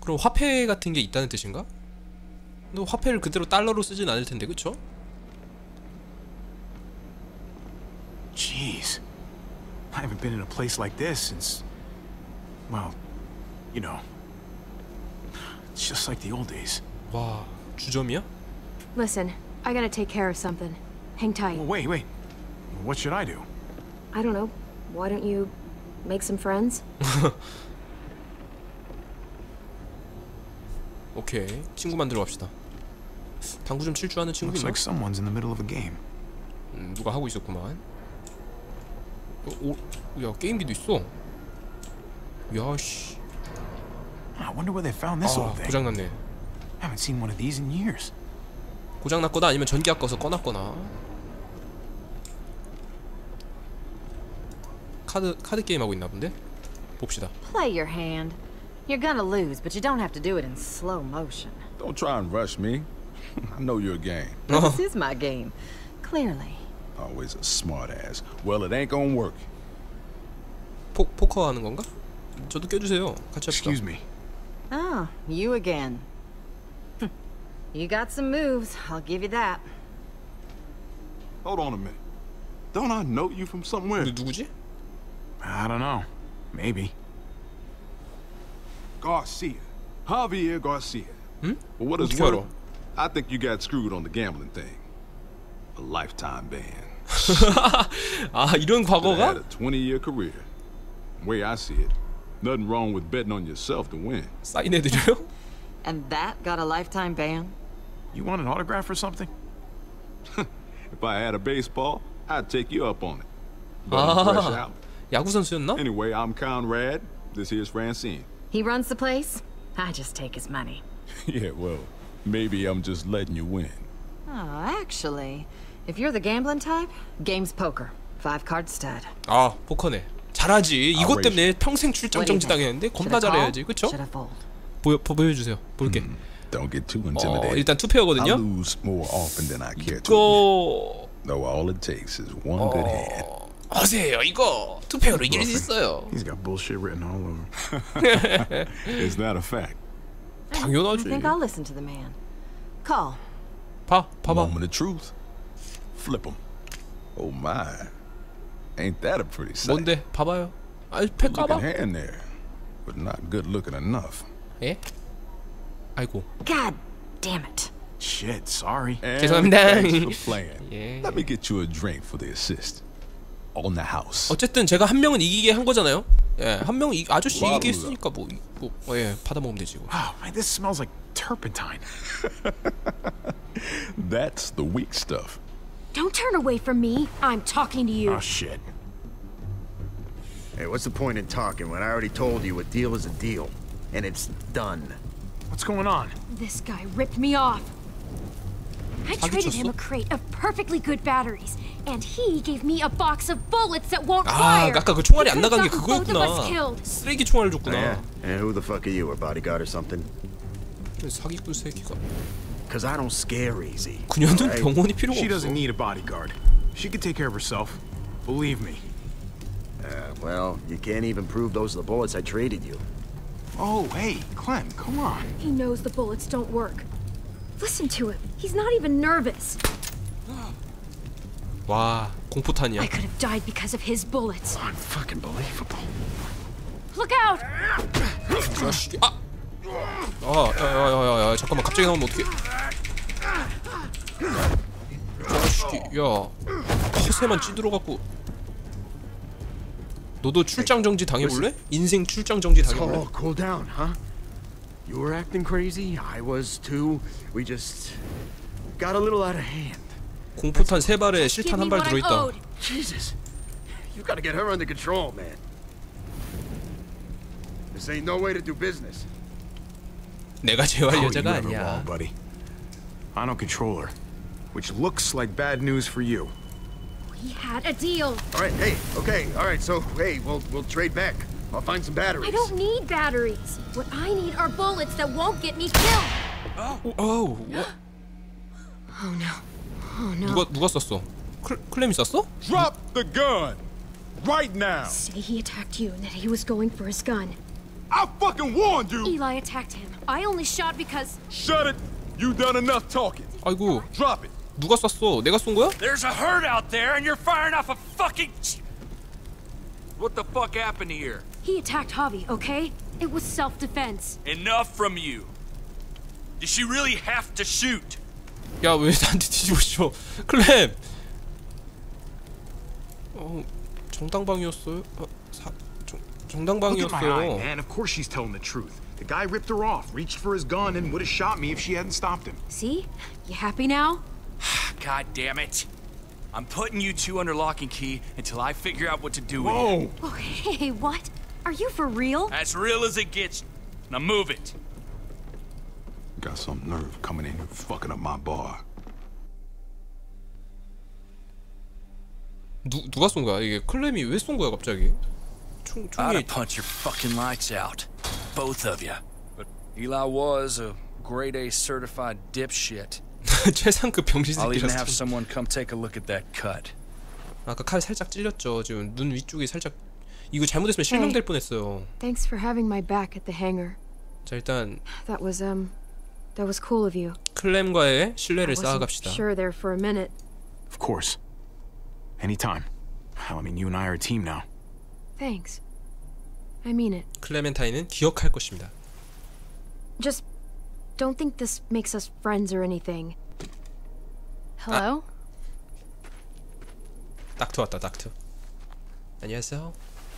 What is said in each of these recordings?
그럼 화폐 같은 게 있다는 뜻인가? 너 화폐를 그대로 달러로 쓰진 않을 텐데, 그쵸? Jeez. I haven't been in a place like this since, well, you know. It's just like the old days. 와, 주점이야? Listen, I gotta take care of something. Hang tight. Well, wait. What should I do? I don't know. Why don't you make some friends? 오케이, 친구 만들어 갑시다. 당구 좀 칠 줄 아는 친구 Looks 있나? like someone's in the middle of a game. 누가 하고 있었구만. 야, 게임기도 있어. 야, 씨. I wonder where they found this old thing. 고장났네. Haven't seen one of these in years. 고장났거나 아니면 전기 아까워서 꺼놨거나. 카드 게임 하고 있나 본데? 봅시다. Play your hand. You're gonna lose, but you don't have to do it in slow motion. Don't try and rush me. I know your game. This is my game. Clearly. Always a smart ass. Well, it ain't gonna work. 포커 하는 건가? 저도 껴주세요. 같이 합시다. Excuse me. Oh, you again. You got some moves, I'll give you that. Hold on a minute. Don't I know you from somewhere? 누구지? I don't know. Maybe. Garcia. Javier Garcia. 응? For what it's 어떻게 알아? worth, I think you got screwed on the gambling thing. A lifetime ban. 아, 이런 Had 과거가? a 20-year career. The way I see it, nothing wrong with betting on yourself to win. 사인해드려요? And that got a lifetime ban? You want an autograph or something? If I had a baseball, I'd take you up on it. But I'm fresh out. 야구 선수였나? Anyway, I'm Conrad. This here's Francine. He runs the place? I just take his money. Yeah, well, maybe I'm just letting you win. Oh, actually, if you're the gambling type, game's poker. 5-card stud. 아, 포커네. 잘하지. 이것 때문에 평생 출장 정지 당했는데 겁나 잘해야지. 그쵸? Should I fold? 보여주세요. 볼게. Don't get too intimidated. 일단 투표거든요. I lose more often than I care to. 이거 Though all it takes is one good hand. 하세요. 이거 투표로 이길 수 있어요. He's got bullshit written all over. Is that a fact? I 당연하지. think I'll listen to the man. Call. 봐봐. Moment of truth. Flip 'em. Oh my. Ain't that a pretty sight? 뭔데? 봐봐요. 아이, 패 Good 까봐. looking hand there, but not good looking enough. 예? 아이고. God damn it. Shit, sorry. And 죄송합니다. thanks for playing. 예. Let me get you a drink for the assist. On the house. 어쨌든 제가 한 명은 이기게 한 거잖아요. 예, 한 명은 아저씨 이기게 했으니까 예, 받아 먹으면 되지. Wow, man, this smells like turpentine. That's the weak stuff. Don't turn away from me. I'm talking to you. Oh, shit. Hey, what's the point in talking when I already told you a deal is a deal? And it's done. What's going on? This guy ripped me off. I traded him a crate of perfectly good batteries, and he gave me a box of bullets that won't 아, fire. 아까 그 총알이 안 He could've 나간 게 gotten both of us 그거였구나. killed. 쓰레기 총알을 Oh, yeah? 줬구나. And who the fuck are you, a bodyguard or something? 사기꾼 새끼가. Cause I don't scare easy. 그녀는 alright? 병원이 필요가 She 없어. doesn't need a bodyguard. She can take care of herself. Believe me. Well, you can't even prove those are the bullets I traded you. Oh, hey, Clem, come on. He knows the bullets don't work. Listen to him. He's not even nervous. 와, 공포탄이야. I could have died because of his bullets. Unfucking believable. Look out! 자식이. 아! 야, 잠깐만, 갑자기 나오면 어떡해. 자식이, 야. 허세만 찌들어갖고. 너도 출장 정지 당해볼래? 인생 출장 정지 당해볼래? Oh, cool down, huh? You were acting crazy. I was too. We just got a little out of hand. 공포탄 3발에 Give 실탄 me 1발 what I 들어있다. owed. Jesus, you gotta get her under control, man. This ain't no way to do business. 내가 제어할 Oh, 여자가 you have it 아니야. wrong, buddy. I don't control her, which looks like bad news for you. We had a deal. All right, hey, okay, all right. So, hey, we'll trade back. I'll find some batteries. I don't need batteries. What I need are bullets that won't get me killed. 어우, Oh no. Oh no. 누가 쐈어? 클렘이 쐈어? Drop the gun! Right now! Say he attacked you and that he was going for his gun. I fucking warned you! Eli attacked him. I only shot because... Shut it! You done enough talking. 아이고, Drop it. 누가 쐈어? 내가 쏜 거야? There's a herd out there and you're firing off a fucking... What the fuck happened here? He attacked Javi, okay? It was self-defense. Enough from you. Did she really have to shoot? 야, 왜 나한테 뒤집어 씌워? 클램! 정당방위였어요? Look at my eye, 정당방위였어요. man. Of course she's telling the truth. The guy ripped her off, reached for his gun, and would have shot me if she hadn't stopped him. See? You happy now? God damn it. I'm putting you two under lock and key until I figure out what to do with Whoa! you. Oh, hey, what? Are you for real? As real as it gets. Now move it. Got some nerve coming in and fucking up my bar. 누가 쏜 거야? 이게 클램이 왜 쏜 거야 갑자기? I'd 총이 have punched your fucking lights out. Both of you. But Eli was a grade A certified dipshit. 최상급 병신 I'll even have 새끼라서. someone come take a look at that cut. 아까 칼 살짝 찔렸죠. 지금 눈 위쪽이 살짝. 이거 잘못했으면 실명될 뻔했어요. Thanks for having my back at the hangar. 자, 일단 That was cool of you. 클램과의 신뢰를 I wasn't 쌓아갑시다. sure there for a minute. Of course. Anytime. Hell, I mean, you and I are a team now. Thanks. I mean it. 클레멘타인은 기억할 것입니다. Just don't think this makes us friends or anything. Hello? 닥터 왔다, 닥터. 안녕하세요.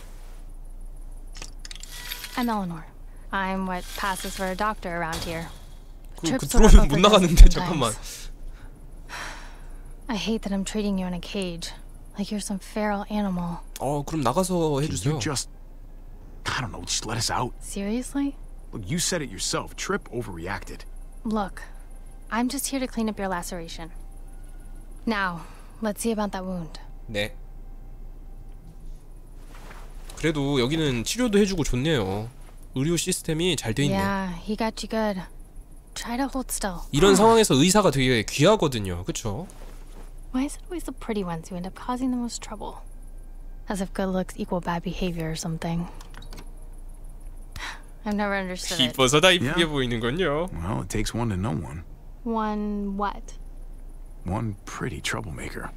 I'm Eleanor. I'm what passes for a doctor around here. 그 Trips 들어오면 over 못 dozens 나가는데 of 잠깐만. times. I hate that I'm treating you in a cage, like you're some feral animal. 그럼 나가서 해주세요. You just... I don't know, just let us out. Seriously? Look, you said it yourself. Tripp overreacted. Look, I'm just here to clean up your laceration. Now, let's see about that wound. 네. 그래도 여기는 치료도 해주고 좋네요. 의료 시스템이 잘 돼 있네. Yeah, he got you good. Try to hold still. 이런 상황에서 의사가 되게 귀하거든요. 그쵸? Why is it always the pretty ones who end up causing the most trouble? As if good looks equal bad behavior or something. I've never understood it. 이뻐서 다 이쁘게 Yeah. 보이는군요. Well, it takes one to know one. One what? One pretty troublemaker.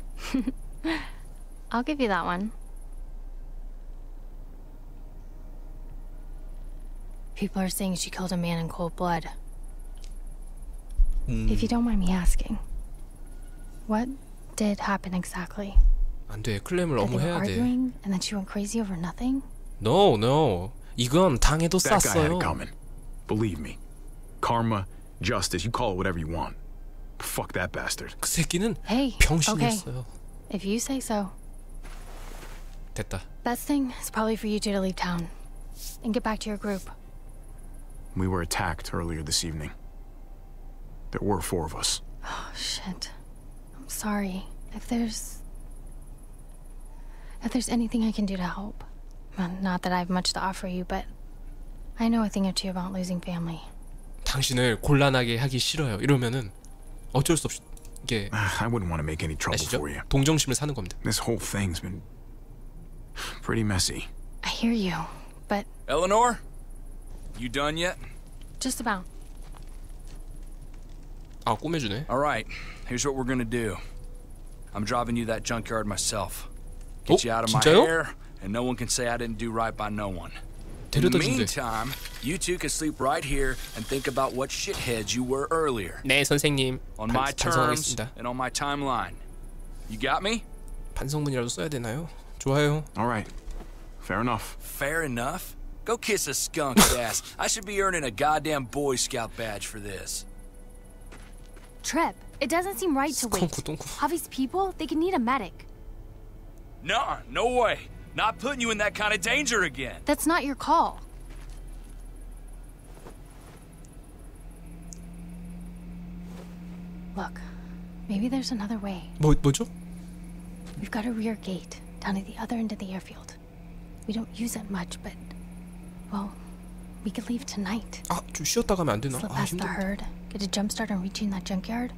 I'll give you that one. People are saying she killed a man in cold blood. If you don't mind me asking, what did happen exactly? 안 돼. 클램을 That they were 어무해야 돼. arguing and then she went crazy over nothing? No, no. 이건 당해도 That guy had 쌌어요. it coming. Believe me. Karma, justice, you call it whatever you want. Fuck that bastard. 그 새끼는 Hey, okay. 병신이었어요. If you say so. 됐다. Best thing is probably for you two to leave town and get back to your group. We were attacked earlier this evening. There were 4 of us. Oh, shit. I'm sorry. If there's anything I can do to help. Well, not that I have much to offer you, but I know a thing or two about losing family. 당신을 곤란하게 하기 싫어요. 이러면은 어쩔 수 없이 이게 I wouldn't want to make any trouble 아시죠? for you. 동정심을 사는 겁니다. This whole thing's been pretty messy. I hear you, but Eleanor? You done yet? just about. 아, 꼬매주네. Alright, here's what we're gonna do. I'm driving you that junkyard myself. Get you out of my 진짜요? hair, and no one can say I didn't do right by no one. In the 데려다 준대. meantime, you two can sleep right here and think about what shitheads you were earlier. 네, 선생님. On my terms 반성하겠습니다. and on my timeline. You got me? 반성문이라도 써야 되나요? 좋아요. All right. Fair enough. Fair enough. Go kiss a skunk's ass. I should be earning a goddamn Boy Scout badge for this. Trip, it doesn't seem right to wait. 스컹크 똥크. Javi's people, they could need a medic. Nuh-uh, no way. Not putting you in that kind of danger again. That's not your call. Look, maybe there's another way. 뭐죠? We've got a rear gate down at the other end of the airfield. We don't use it much, but well, we could leave tonight. 아, 좀 쉬었다 가면 안 되나? Slip 아, past the 힘들어. herd, get a jump start on reaching that junkyard.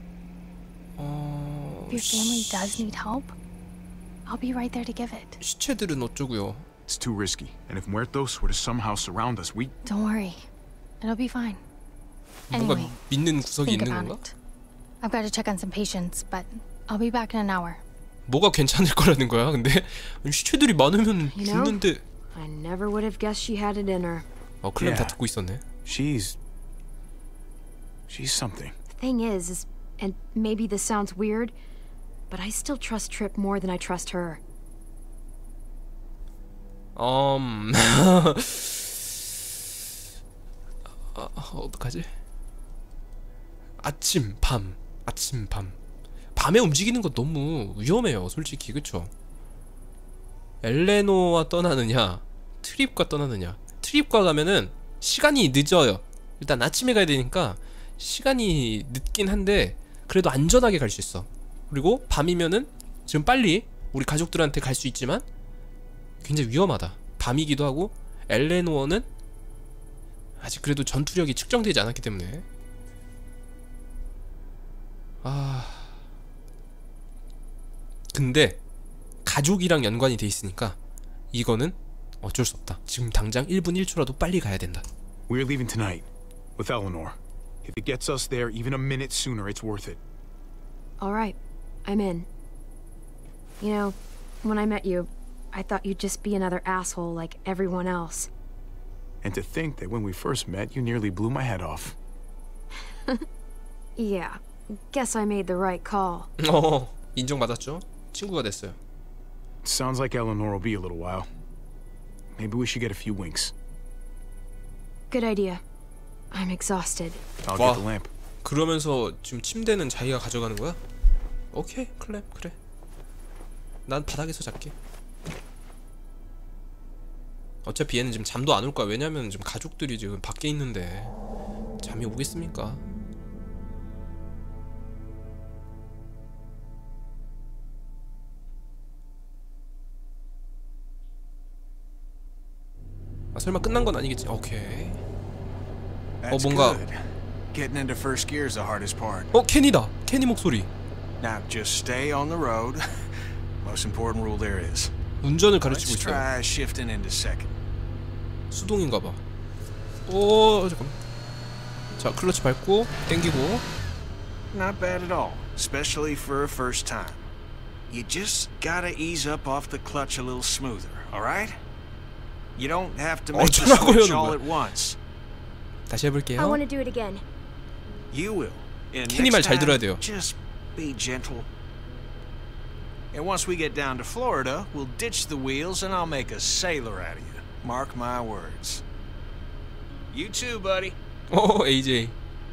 If your family does need help, I'll be right there to give it. 시체들은 어쩌고요? It's too risky. And if Muertos were to somehow surround us, we... Don't worry. It'll be fine. 뭔가 Anyway, 믿는 구석이 think 있는 about 건가? it. I've got to check on some patients, but I'll be back in an hour. 뭐가 괜찮을 거라는 거야? 근데 시체들이 많으면 You know? 죽는데. I never would have guessed she had it in her. 클램 다 Yeah. 듣고 있었네. She's something. The thing is, and maybe this sounds weird, but I still trust Tripp more than I trust her. 어떡하지? 아침, 밤. 밤에 움직이는 거 너무 위험해요, 솔직히. 그쵸? 엘레노와 떠나느냐, 트립과 떠나느냐. 트립과 가면은 시간이 늦어요. 일단 아침에 가야 되니까 시간이 늦긴 한데 그래도 안전하게 갈 수 있어. 그리고 밤이면은 지금 빨리 우리 가족들한테 갈 수 있지만 굉장히 위험하다. 밤이기도 하고 엘레노어는 아직 그래도 전투력이 측정되지 않았기 때문에. 근데 가족이랑 연관이 돼 있으니까 이거는 어쩔 수 없다. 지금 당장 1분 1초라도 빨리 가야 된다. We're leaving tonight with Eleanor. If it gets us there even a minute sooner, it's worth it. All right, I'm in. You know, when I met you, I thought you'd just be another asshole like everyone else. And to think that when we first met, you nearly blew my head off. Yeah, guess I made the right call. 인정받았죠? 친구가 됐어요. Sounds like Eleanor will be a little while. Maybe we should get a few winks. Good idea. I'm exhausted. I'll Wow. get the lamp. 그러면서 지금 침대는 자기가 가져가는 거야? 오케이, 클램, 그래. 난 바닥에서 잘게. 어차피 얘는 지금 잠도 안 올 거야. 왜냐면 지금 가족들이 지금 밖에 있는데 잠이 오겠습니까? 설마 끝난 건 아니겠지? 오케이. That's 뭔가- good. Getting into first gear is the hardest part. 케니다. 케니 목소리. Now just stay on the road. Most important rule there is. 운전을 가르치고 Let's 있어요. try shifting into second. 수동인가 봐. 잠깐만. 자, 클러치 밟고 땡기고. Not bad at all, especially for a first time. You just gotta ease up off the clutch a little smoother, all right? You don't have to make the 어쩌라고요, switch 너 all 뭐야. at once. 다시 해볼게요. I want to do it again. You will. And 케니 말 next 잘 time, 들어야 돼요. just be gentle. And once we get down to Florida, we'll ditch the wheels and I'll make a sailor out of you. Mark my words. You too, buddy. AJ.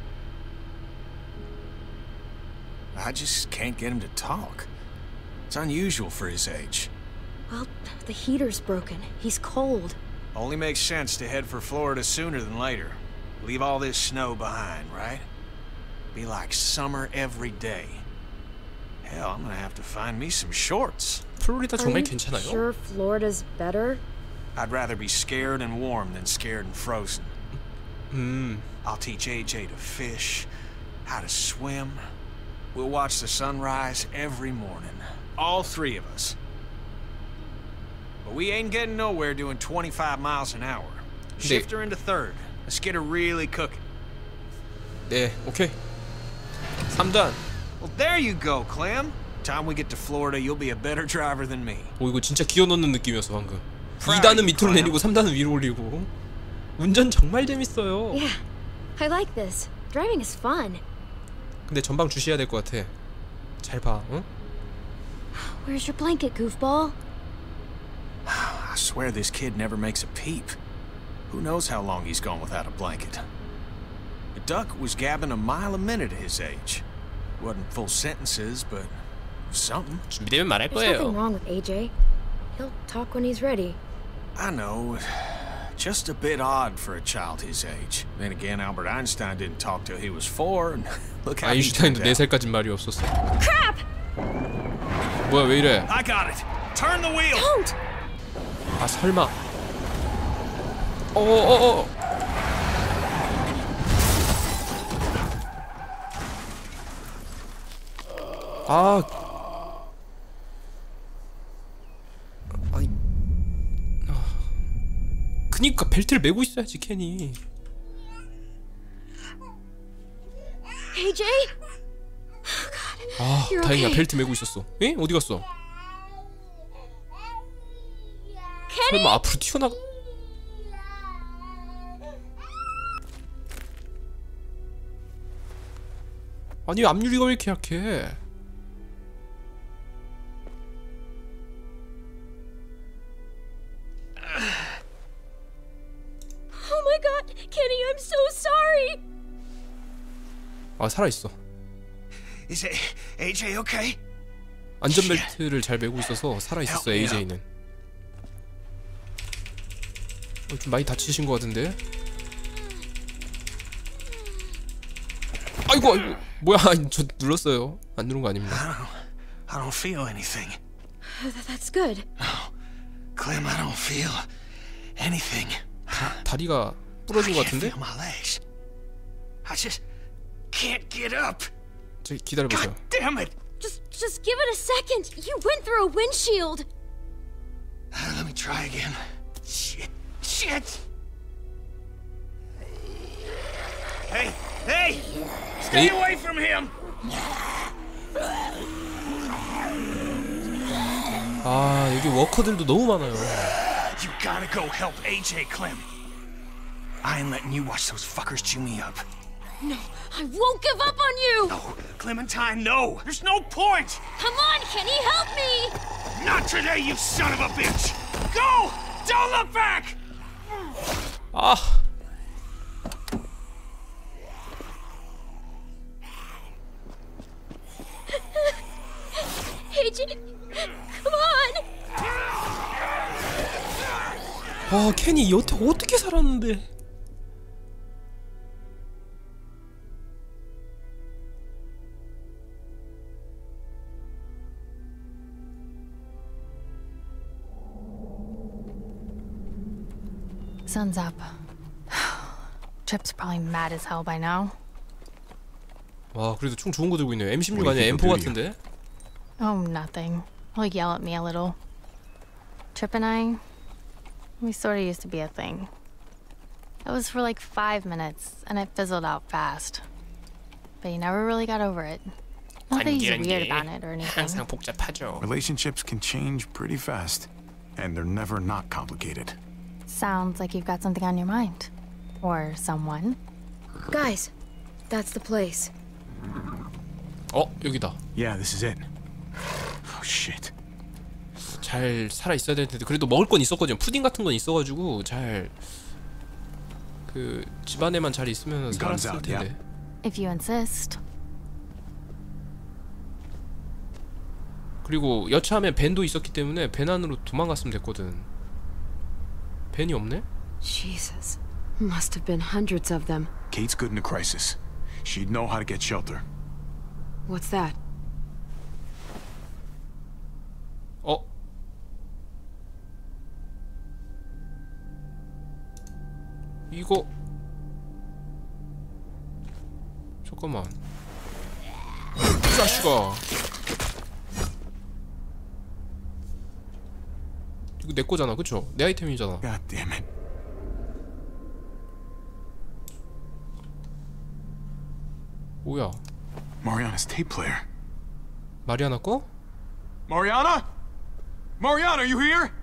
I just can't get him to talk. It's unusual for his age. Well, the heater's broken. He's cold. Only makes sense to head for Florida sooner than later. Leave all this snow behind, right? Be like summer every day. Hell, I'm gonna have to find me some shorts. 플로리다 Are 정말 you 괜찮아요? sure Florida's better? I'd rather be scared and warm than scared and frozen. I'll teach AJ to fish, how to swim. We'll watch the sunrise every morning. All three of us. But we ain't getting nowhere doing 25 miles an hour. Shift her into third. Let's get her really cooking. 네, 오케이. 3단. Well, there you go, Clem. Time we get to Florida, you'll be a better driver than me. 이거 진짜 기어 넣는 느낌이었어 방금. Proud 2단은 of you, 밑으로 Clem. 내리고 3단은 위로 올리고. 운전 정말 재밌어요. Yeah, I like this. Driving is fun. 근데 전방 주시해야 될 것 같아. 잘 봐, 응? Where's your blanket, goofball? I swear this kid never makes a peep. Who knows how long he's gone without a blanket? The duck was gabbing a mile a minute at his age. Wasn't full sentences, but something. 준비되면 말할 There's nothing 거예요. wrong with AJ. He'll talk when he's ready. I know. Just a bit odd for a child his age. Then again, Albert Einstein didn't talk till he was 4, and look how he turned 아인슈타인도 out. 4살까진 말이 없었어. Crap! 뭐야 왜 이래? I got it. Turn the wheel. Don't! 아 설마. 어어어. 아이. 그니까 벨트를 메고 있어야지 켄이. AJ? 아 You're 다행이야 okay. 벨트 메고 있었어. 에? 어디 갔어? Kenny? 설마 앞으로 튀어나가? 아니 앞유리가 왜 이렇게 약해? Oh my god, Kenny, I'm so sorry. 아 살아있어. Is AJ okay? 안전벨트를 잘 메고 있어서 살아있었어 Help me AJ는. 좀 많이 다치신 것 같은데? 아이고 아이고 뭐야 저 눌렀어요. 안 누른 거 아닙니다. I don't feel anything. That's good. Clem, I don't feel anything. 다리가 부러진 것 I can't 같은데? feel my legs. I just can't get up. 저기 기다려보세요. God damn it! Just give it a second. You went through a windshield. Let me try again. Shit! Hey! Stay Hey. away from him! 아 여기 워커들도 너무 많아요. You gotta go help AJ, Clem. I ain't letting you watch those fuckers chew me up. No, I won't give up on you. No, Clementine, no! There's no point! Come on, Kenny, help me. Not today, you son of a bitch! Go! Don't look back! 아 AJ, come on. 아 켄이 여태 어떻게 살았는데? Sun's up. Trip's probably mad as hell by now. 와 그래도 총 좋은 거 들고 있네요. M16 What do you 아니야 think M4 he'll do 같은데? Oh, nothing. He'll yell at me a little. Trip and I, we sort of used to be a thing. It was for like 5 minutes, and it fizzled out fast. But he never really got over it. Not that he's weird about it or anything. 항상 복잡하죠. Relationships can change pretty fast, and they're never not complicated. Sounds like you've got something on your mind. Or someone. Guys, that's the place. 여기다. Yeah, this is it. Oh shit. 잘 살아 있어야 될 텐데 그래도 먹을 건 있었거든요. 푸딩 같은 건 있어가지고 잘 그 집안에만 잘 있으면 Guns 살았을 out, 텐데. yeah. If you insist. 그리고 여차하면 벤도 있었기 때문에 벤 안으로 도망갔으면 됐거든. 벤이 없네? Jesus, must have been hundreds of them. Kate's good in a crisis. She'd know how to get shelter. What's that? 이거 잠깐만 이 자식아 이거 내 거잖아 그쵸? 내 아이템이잖아. God damn it. 뭐야 Mariana's tape player. 마리아나 거? Mariana? Mariana, are you here?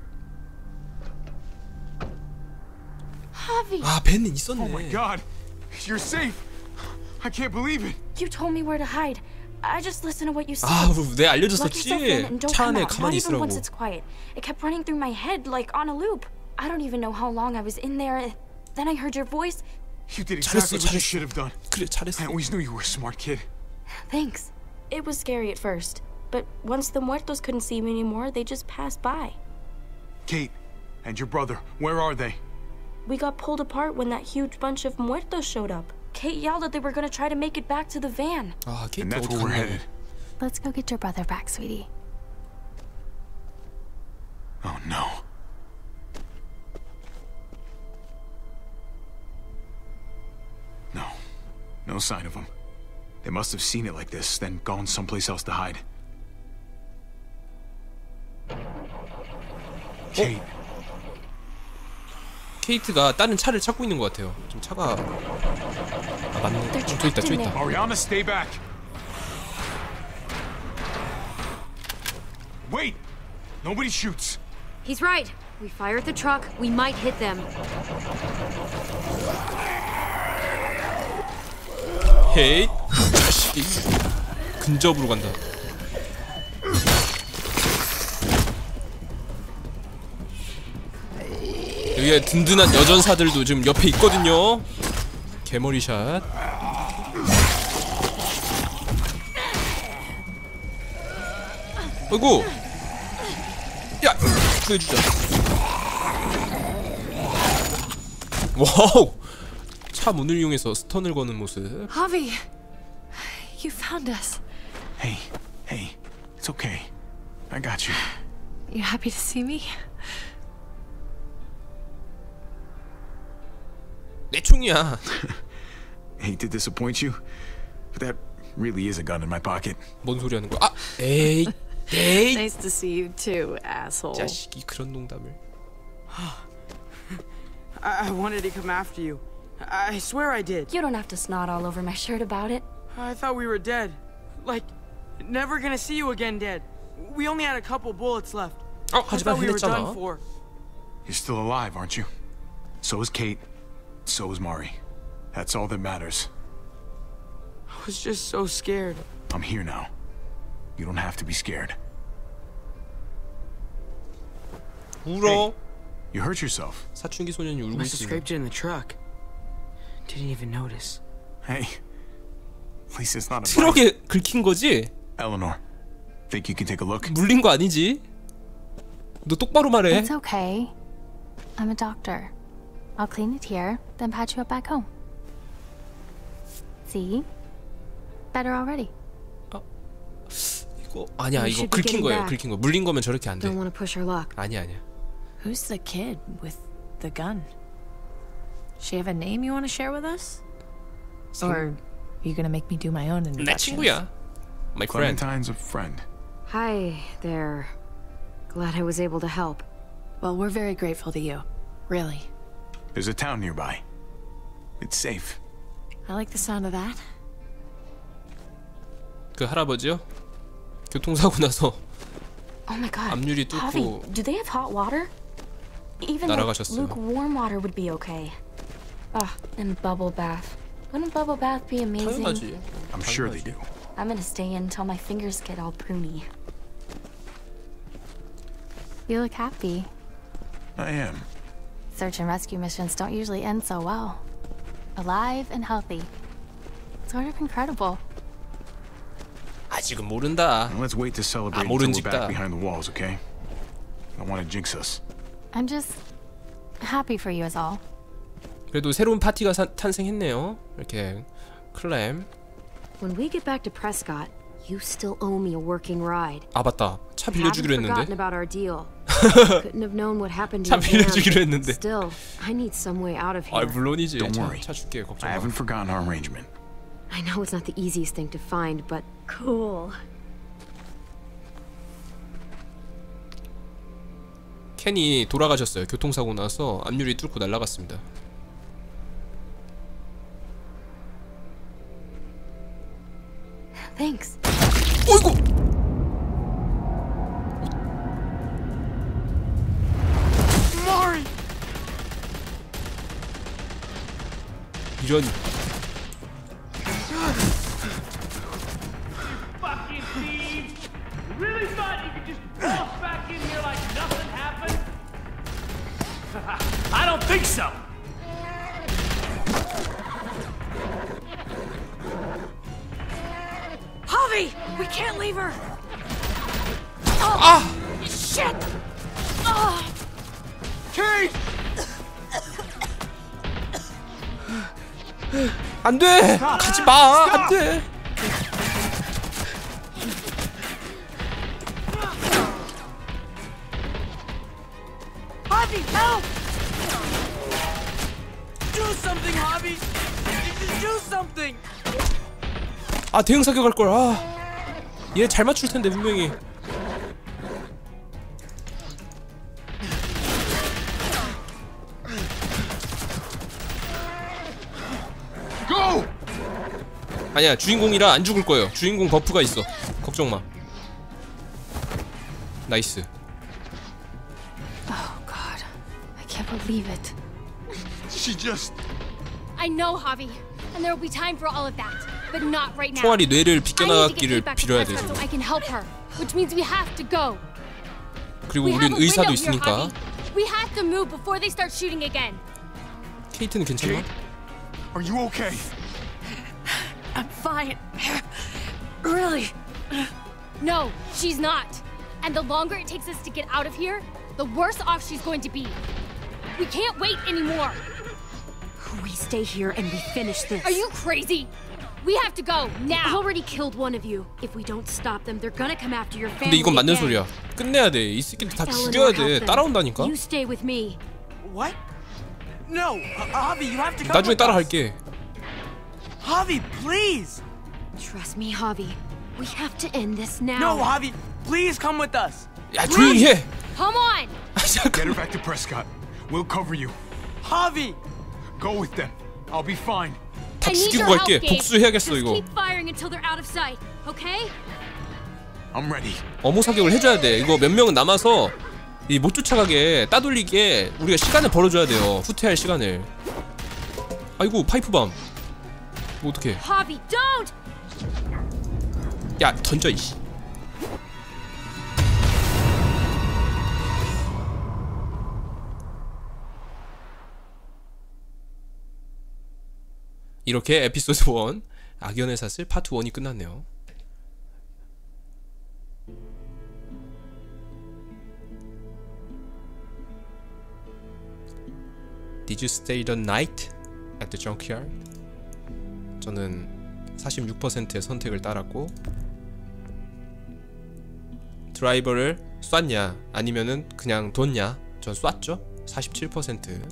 Javi, 아 벤은 있었네. Oh my god. You're safe. I can't believe it. You told me where to hide. I just listened to what you said. 아 내가 Lock yourself in 알려줬었지. and don't 차 come 안에 out. Not 가만히 even 있으라고. once it's quiet. It kept running through my head like on a loop. I don't even know how long I was in there. Then I heard your voice. You did exactly what you 잘했어. should have done. 그래 잘했어. I always knew you were a smart kid. Thanks. It was scary at first, but once the muertos couldn't see me anymore, they just passed by. Kate and your brother, where are they? We got pulled apart when that huge bunch of muertos showed up. Kate yelled that they were gonna try to make it back to the van. 아 And 케이트 that's 어디 where we're 갔냐? headed. Let's go get your brother back, sweetie. Oh no. No. No sign of them. They must have seen it like this, then gone someplace else to hide. Kate. 케이트가 다른 차를 찾고 있는 것 같아요. 좀 차가 아 맞네. 저 있다 저 있다. Mariana, stay back. Wait! Nobody shoots. He's right. We fire at the truck, we might hit them. 헤이 자식이 근접으로 간다. 여기에 든든한 여전사들도 지금 옆에 있거든요. 개머리샷. 아이고 야 구해주자. 와우 차 문을 이용해서 스턴을 거는 모습. Javi, you found us. Hey, it's okay. I got you. You happy to see me? 내 총이야. Hate to disappoint you, but that really is a gun in my pocket. 뭔 소리 하는 거야? 아, 에이. Nice to see you too, asshole. 자식이 그런 농담을. I wanted to come after you. I swear I did. You don't have to snot all over my shirt about it. I thought we were dead. Like, never gonna see you again dead. We only had a couple bullets left. I thought we were done for. You're still alive, aren't you? So is Kate. So is Mari. That's all that matters. I was just so scared. I'm here now. You don't have to be scared. 울어. Hey, you hurt yourself. 사춘기 소년이 울고 Must have 있습니다. scraped it in the truck. Didn't even notice. Hey, at least it's not a bite. 트럭에 긁힌 거지? Eleanor, think you can take a look? 물린 거 아니지? 너 똑바로 말해. It's okay. I'm a doctor. I'll clean it here, then patch you up back home. See? Better already. 이거 아니야. 이거 긁힌 거예요. 긁힌 거. 물린 거면 저렇게 안 돼. Don't want to push our luck. 아니야. Who's the kid with the gun? She have a name you want to share with us? Or you gonna make me do my own 내 introductions? 친구야. My friend. Clementine's a friend. Hi there. Glad I was able to help. Well, we're very grateful to you. Really. There's a town nearby. It's safe. I like the sound of that. 그 할아버지요? 교통사고 나서 Oh my god. 앞유리 Javi, 뚫고 do they have hot water? Even like 날아가셨어요. lukewarm water would be okay. Ah, and bubble bath. Wouldn't bubble bath be amazing? 당연하지. I'm sure they do. I'm gonna stay in until my fingers get all pruny. You look happy. I am. Search and rescue missions don't usually end so well. Alive and healthy. Sort of incredible. 아직은 모른다. Let's wait to celebrate 모른 until we're back 집다. behind the walls, okay? I don't want to jinx us. I'm just happy for you is all. 그래도 새로운 파티가 탄생했네요. 이렇게 클램. When we get back to Prescott, you still owe me a working ride. 아 맞다. 차 빌려주기로 Haven't forgotten 했는데. about our deal. Couldn't have known what happened to 차 your 빌려주기로 van. 했는데. Still, I need some way out of 아 here. 물론이지. Don't worry. 차 줄게. 걱정 I 마. haven't forgotten our arrangement. I know it's not the easiest thing to find, but cool. 켄이 돌아가셨어요. 교통사고 나서 앞유리 뚫고 날아갔습니다. Thanks. 어이구! Mari! 이런. Fucking thieves! You really thought you could just walk back in here like nothing happened? I don't think so! Javi! We can't leave her! 아! Shit! Oh! Kate! 안 돼! 가지 마! 안 돼! Javi, help! Do something, Javi! Just do something! 아 대응 사격할 걸. 아. 얘 잘 맞출 텐데 분명히. 아니야, 주인공이라 안 죽을 거예요. 주인공 버프가 있어. 걱정 마. 나이스. Oh God, I can't believe it. She just... I know, Javi, and there will be time for all of that, but not right now. 총알이 뇌를 I need to get 비껴나갔기를 Kate back to 빌어야 Prescott 되죠. so I can help her, which means we have to go. 그리고 We have 우린 a 의사도 window here, 있으니까. Javi. We have to move before they start shooting again. 케이트는 괜찮아? Are you okay? I'm fine. Really? No, she's not. And the longer it takes us to get out of here, the worse off she's going to be. We can't wait anymore. We stay here and we finish this. Are you crazy? We have to go now. I already killed one of you. If we don't stop them, they're gonna come after your 근데 family. 이건 맞는 again. 소리야. 끝내야 돼. 이 새끼들 다 Eleanor, 죽여야 help 돼. them. 따라온다니까. You stay with me. What? No, Javi, you have to come 나중에 with us. 따라갈게. Javi, please. Trust me, Javi. We have to end this now. No, Javi, please come with us. 야, 조용히 해. Come on. Get her back to Prescott. We'll cover you. Javi. Go with them. I'll be fine. 다 I need 죽이고 your help, 갈게. Gabe. 복수해야겠어 Just 이거. keep firing until they're out of sight, okay? I'm ready. 어모 사격을 해줘야 돼. 이거 몇 명은 남아서 이 못 쫓아가게 따돌리게 우리가 시간을 벌어줘야 돼요. 후퇴할 시간을. 아이고 파이프밤. 뭐 어떡해. Javi, don't. 야 던져 이씨. 이렇게 에피소드 1 악연의 사슬 파트 1이 끝났네요. Did you stay the night at the junkyard? 저는 46%의 선택을 따랐고 드라이버를 쐈냐 아니면은 그냥 뒀냐? 전 쐈죠. 47%.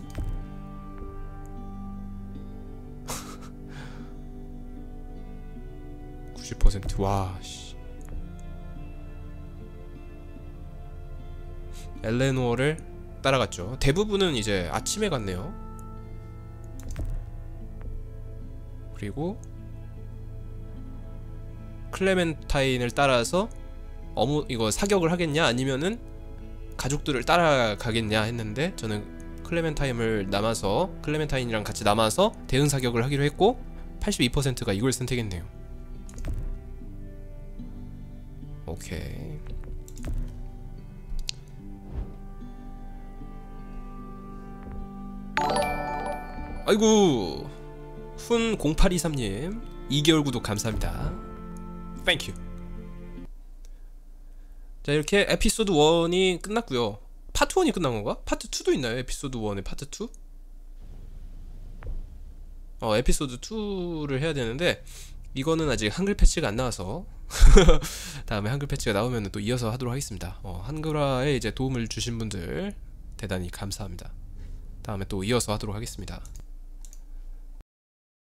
90%. 와 씨. 엘레노어를 따라갔죠. 대부분은 이제 아침에 갔네요. 그리고 클레멘타인을 따라서 이거 사격을 하겠냐 아니면은 가족들을 따라가겠냐 했는데 저는 클레멘타인이랑 같이 남아서 대응 사격을 하기로 했고 82%가 이걸 선택했네요. 오케이. 아이고 훈 0823님 2개월 구독 감사합니다. 땡큐. 자 이렇게 에피소드 1이 끝났고요. 파트 1이 끝난 건가? 파트 2도 있나요? 에피소드 1에 파트 2? 에피소드 2를 해야 되는데 이거는 아직 한글 패치가 안 나와서 다음에 한글 패치가 나오면 또 이어서 하도록 하겠습니다. 한글화에 이제 도움을 주신 분들 대단히 감사합니다. 다음에 또 이어서 하도록 하겠습니다.